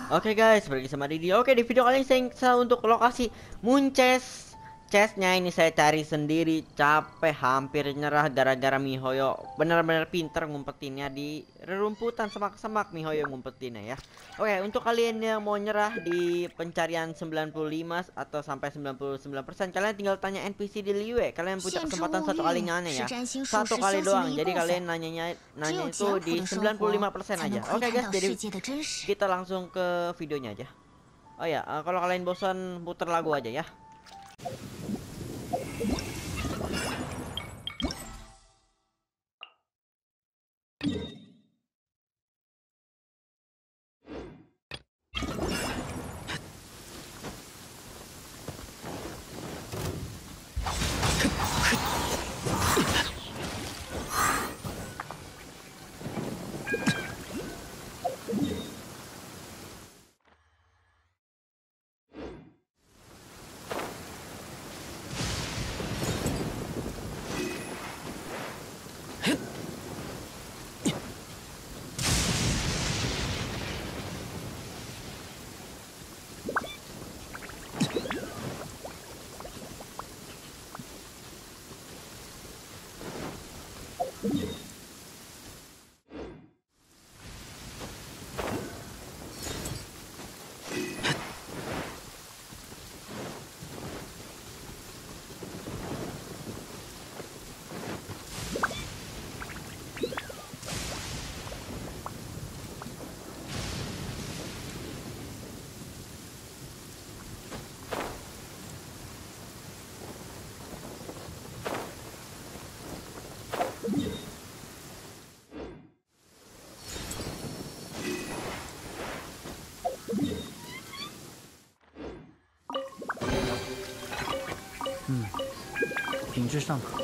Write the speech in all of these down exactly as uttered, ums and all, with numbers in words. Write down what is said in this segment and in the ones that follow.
Oke guys, balik sama Didi. Oke, di video kali ini saya untuk lokasi Munches. Chestnya ini saya cari sendiri, capek, hampir nyerah gara-gara Mihoyo benar-benar pinter ngumpetinnya di rerumputan semak-semak. Mihoyo ngumpetinnya ya. Oke, untuk kalian yang mau nyerah di pencarian sembilan puluh lima atau sampai sembilan puluh sembilan persen, kalian tinggal tanya N P C di Liyue. Kalian punya kesempatan satu kali nanya ya. Satu kali doang. Jadi kalian nanyanya nanya itu di sembilan puluh lima persen aja. Oke guys, jadi kita langsung ke videonya aja. Oh ya, uh, kalau kalian bosan putar lagu aja ya. 嗯，品质尚可。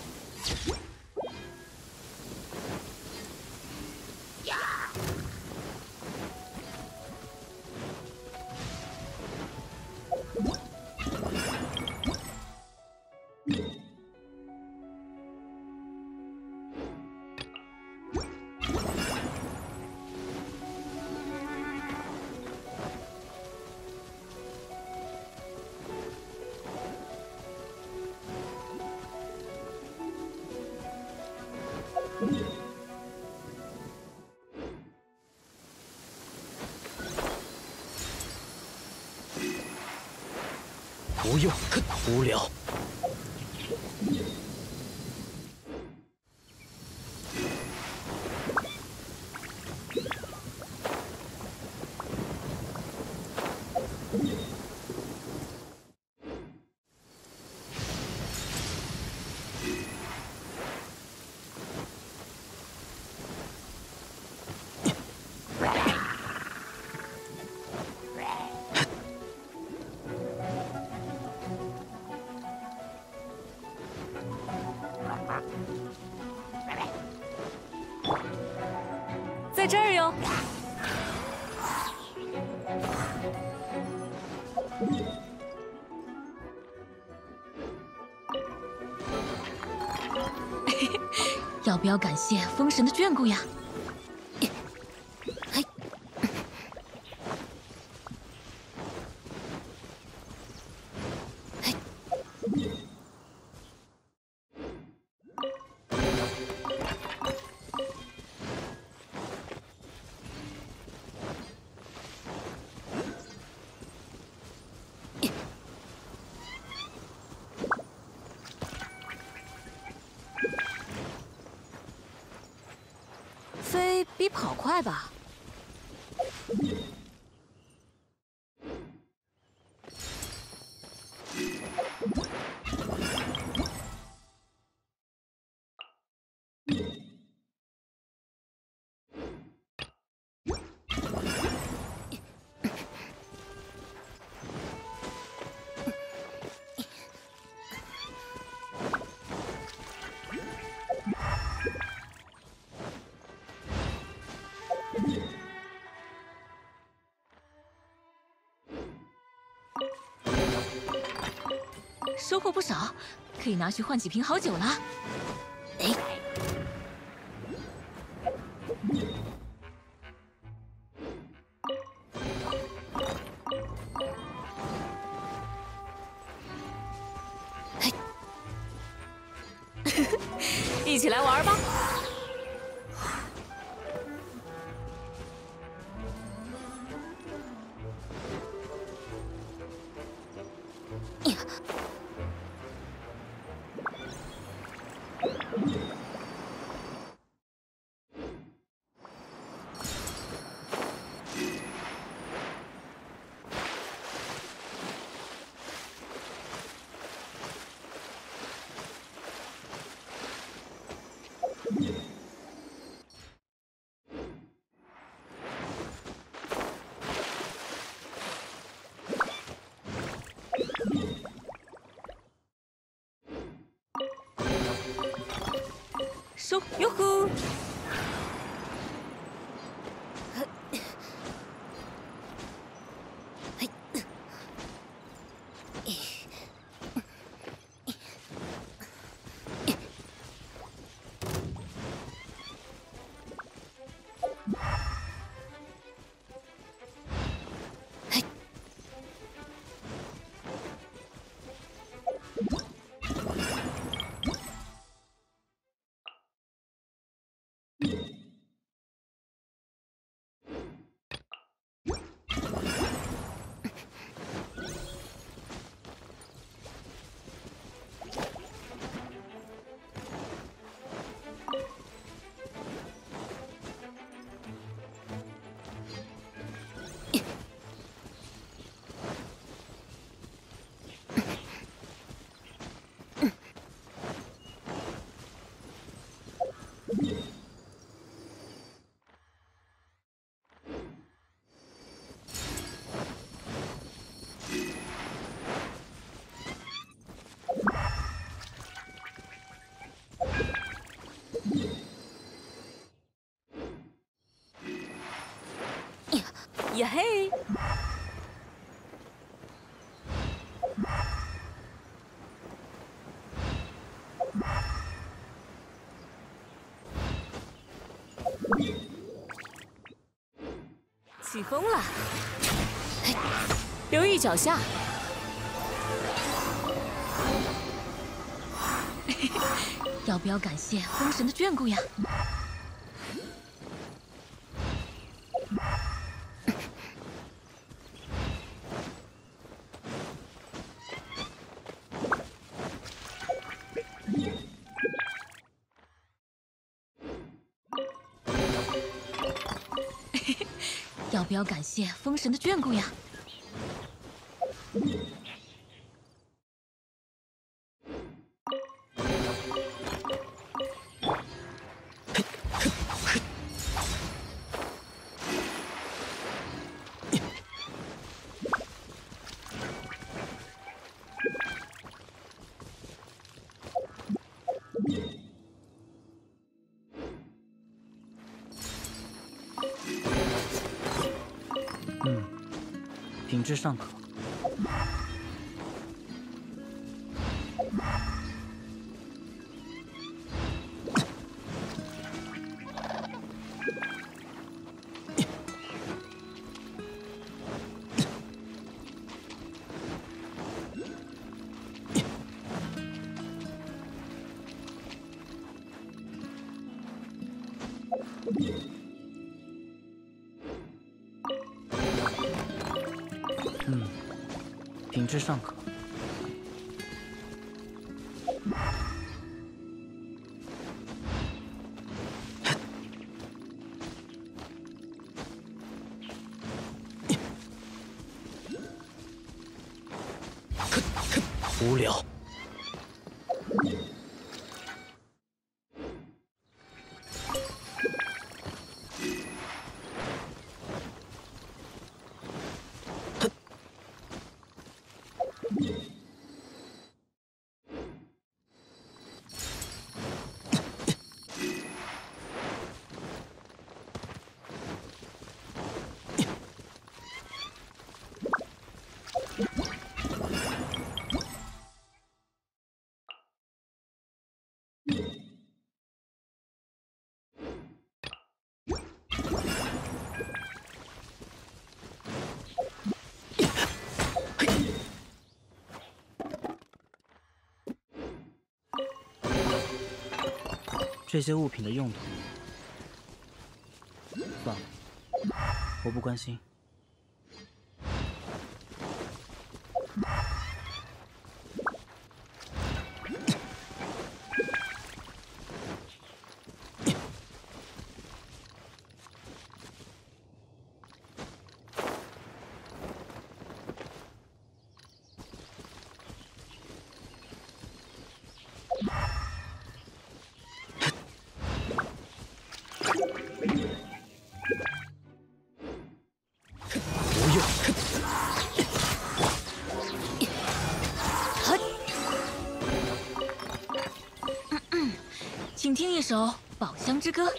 不用，无聊。 在这儿哟。要不要感谢风神的眷顾呀？嘿，嘿。 飞比跑快吧？收获不少，可以拿去换几瓶好酒了。哎， 一起来玩吧。收，哟呼！呀嘿！起风了，留意脚下。要不要感谢风神的眷顾呀？要不要感谢风神的眷顾呀？ 嗯，品质尚可。嗯，品质尚可。无聊。 这些物品的用途，算了，我不关心。 请听一首《宝箱之歌》。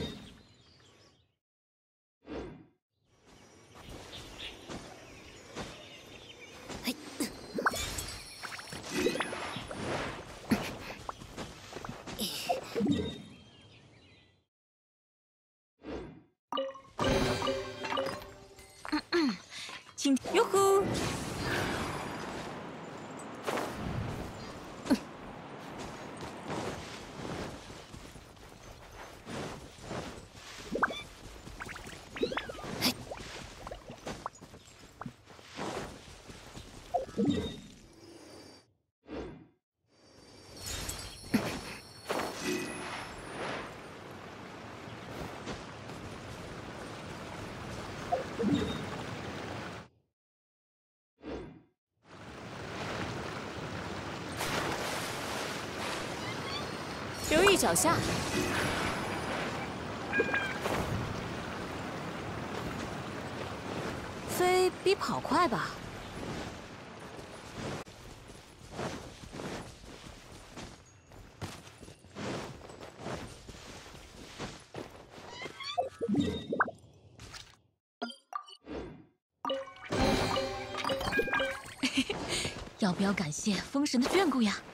请哟呼！ 留意脚下。飞比跑快吧？ 要不要感谢风神的眷顾呀？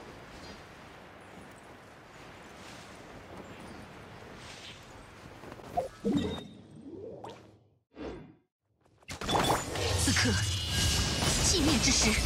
此刻，寂灭之时。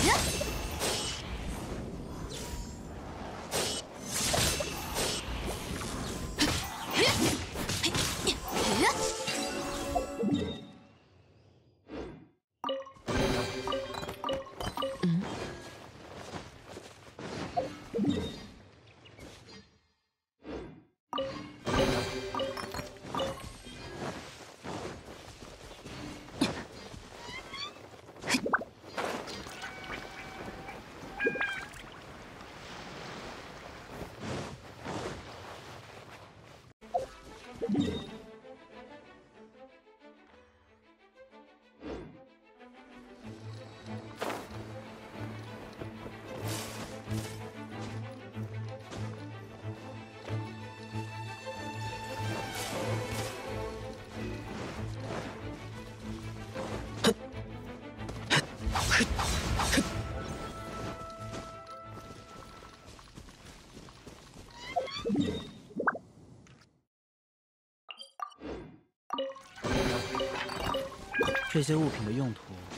这些物品的用途，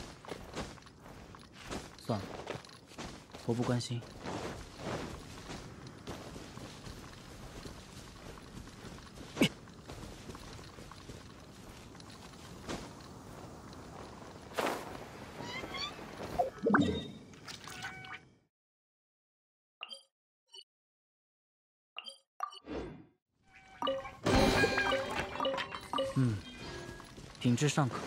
算了，我不关心。嗯，品质尚可。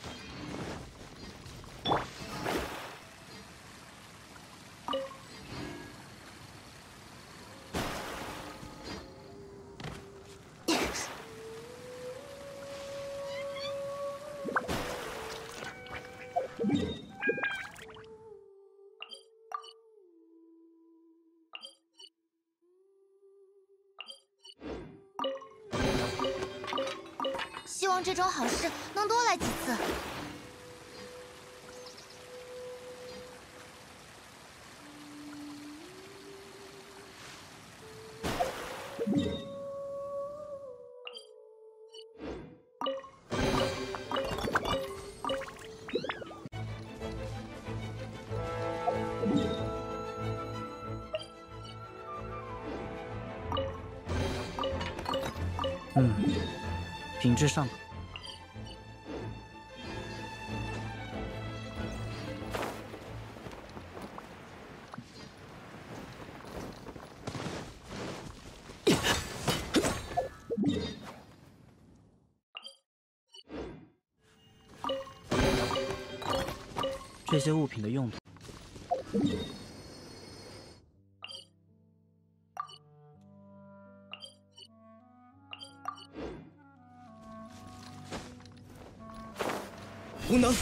希望这桩好事能多来几次。 嗯，品质上好。这些物品的用途。 无能。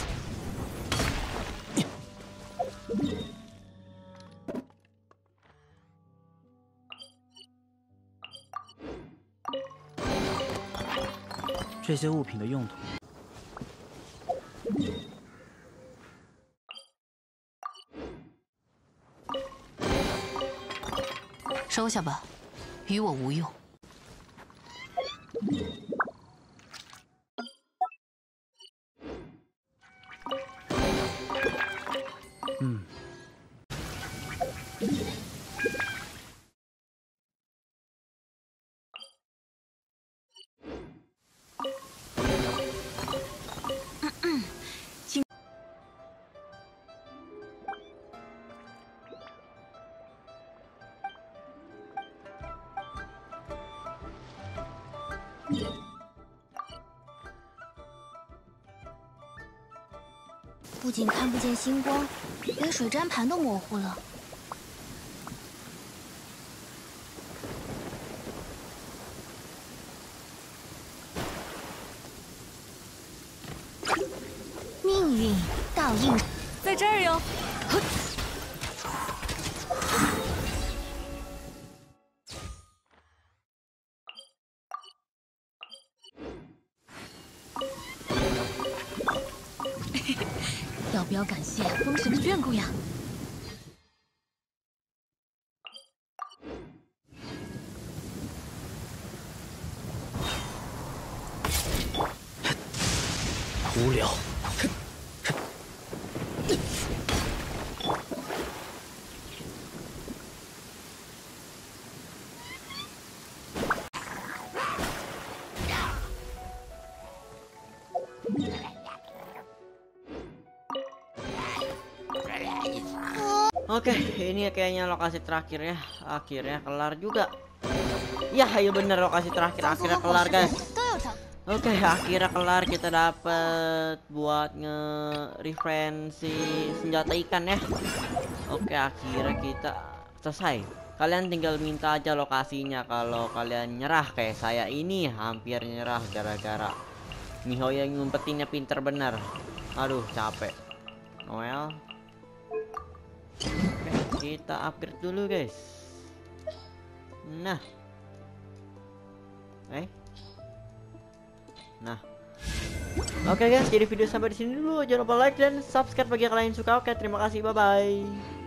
这些物品的用途。 收下吧，与我无用。 嗯。 不仅看不见星光，连水占盘都模糊了。命运倒映在这儿哟。要不要感谢风神的眷顾呀？ 无聊。 Oke, ini kayaknya lokasi terakhir ya. Akhirnya kelar juga. Ya, ayo bener lokasi terakhir. Akhirnya kelar, guys. Oke, akhirnya kelar. Kita dapat buat nge-referensi senjata ikan ya. Oke, akhirnya kita selesai. Kalian tinggal minta aja lokasinya. Kalau kalian nyerah kayak saya ini hampir nyerah gara-gara miHoYo yang ngumpetinnya pinter bener. Aduh, capek. Noel. Oke, kita upgrade dulu guys. Nah, eh, nah, oke guys, jadi video sampai di sini dulu. Jangan lupa like dan subscribe bagi kalian yang suka. Oke, terima kasih, bye bye.